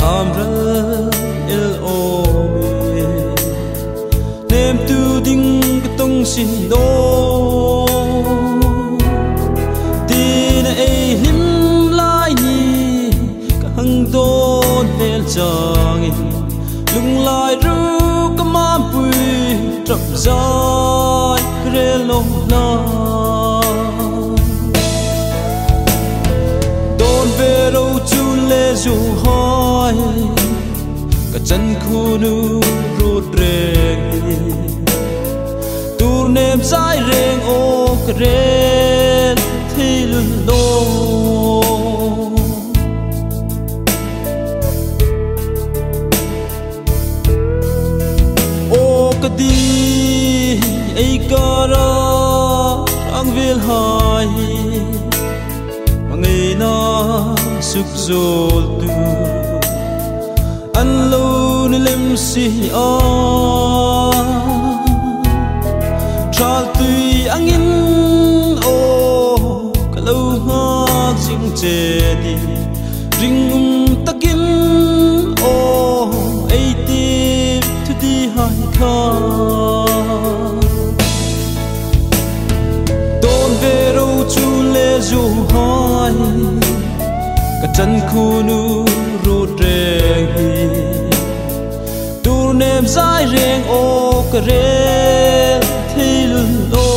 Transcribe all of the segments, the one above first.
amra el ome nem tu ding tong sin do tin ei lim lai ni ka hang don hel chang lung lai ru ka ma pui trap zai kre long na don ve ro chu le zu hoi ka chan khu nu ru reng tur nem zai reng o kre thi lun lo đi ai cara ang vil hai mangai na suk zol tu an lo ni lem si a tral tui angin o kalau ha jing che di ring takin o ai ti tu di hai kha don ve ro chu le zu hai ka chan khu nu ro reng hi tur nem zai reng o ka re thi lun lo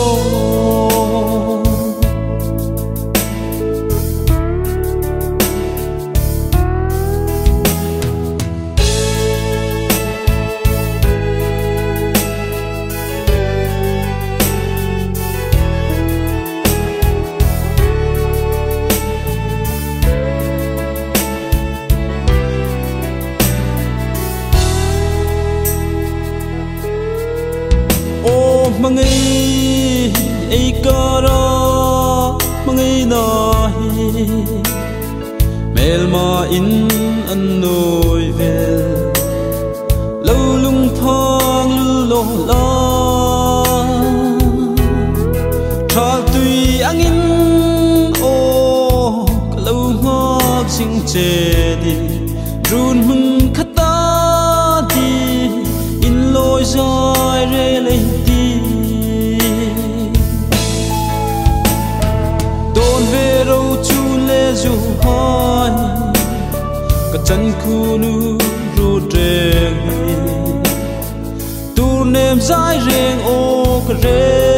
mangai ai cara mangai nahi mel ma in an noi vel lo lung phang lo la thal tui angin o lo ha sing che di run hung khata di in loi zai re le zu hai ka chan khu nu ru reng tur nem zai reng o ka re